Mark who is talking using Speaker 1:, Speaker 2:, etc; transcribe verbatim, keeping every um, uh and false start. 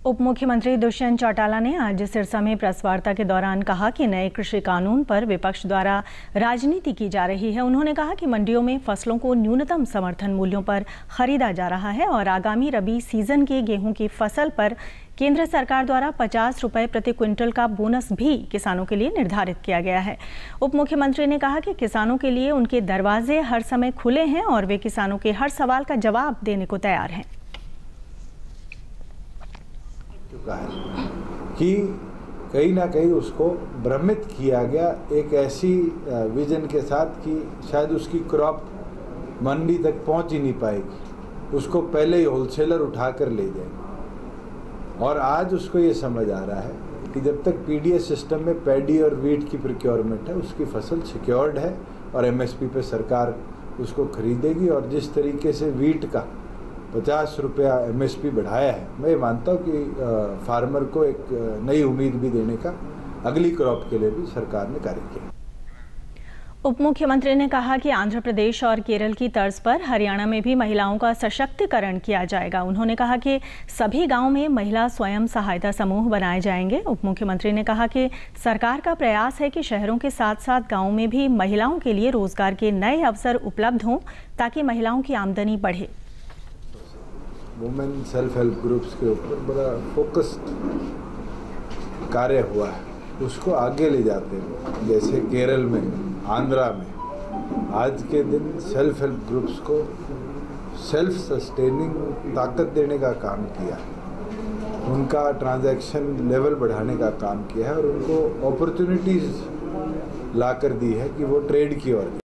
Speaker 1: उप मुख्यमंत्री दुष्यंत चौटाला ने आज सिरसा में प्रेस वार्ता के दौरान कहा कि नए कृषि कानून पर विपक्ष द्वारा राजनीति की जा रही है। उन्होंने कहा कि मंडियों में फसलों को न्यूनतम समर्थन मूल्यों पर खरीदा जा रहा है और आगामी रबी सीजन के गेहूं की फसल पर केंद्र सरकार द्वारा पचास रुपए प्रति क्विंटल का बोनस भी किसानों के लिए निर्धारित किया गया है। उप मुख्यमंत्री ने कहा कि किसानों के लिए उनके दरवाजे हर समय खुले हैं और वे किसानों के हर सवाल का जवाब देने को तैयार हैं।
Speaker 2: चुका है कि कहीं ना कहीं उसको भ्रमित किया गया एक ऐसी विजन के साथ कि शायद उसकी क्रॉप मंडी तक पहुंच ही नहीं पाएगी, उसको पहले ही होलसेलर उठा कर ले जाएंगे। और आज उसको ये समझ आ रहा है कि जब तक पीडीएस सिस्टम में पैडी और वीट की प्रोक्योरमेंट है, उसकी फसल सिक्योर्ड है और एमएसपी पे सरकार उसको खरीदेगी। और जिस तरीके से वीट का पचास रुपया एमएसपी बढ़ाया है, मैं मानता हूँ कि फार्मर को एक नई उम्मीद भी देने का अगली क्रॉप के लिए भी सरकार ने कार्य किया।
Speaker 1: उप मुख्यमंत्री ने कहा कि आंध्र प्रदेश और केरल की तर्ज पर हरियाणा में भी महिलाओं का सशक्तिकरण किया जाएगा। उन्होंने कहा कि सभी गांव में महिला स्वयं सहायता समूह बनाए जाएंगे। उप मुख्यमंत्री ने कहा कि सरकार का प्रयास है कि शहरों के साथ साथ गाँव में भी महिलाओं के लिए रोजगार के नए अवसर उपलब्ध हों ताकि महिलाओं की आमदनी बढ़े।
Speaker 2: वुमेन सेल्फ हेल्प ग्रुप्स के ऊपर बड़ा फोकस्ड कार्य हुआ है, उसको आगे ले जाते हैं। जैसे केरल में, आंध्रा में आज के दिन सेल्फ हेल्प ग्रुप्स को सेल्फ सस्टेनिंग ताकत देने का काम किया, उनका ट्रांजैक्शन लेवल बढ़ाने का काम किया है और उनको अपॉर्चुनिटीज़ ला कर दी है कि वो ट्रेड की ओर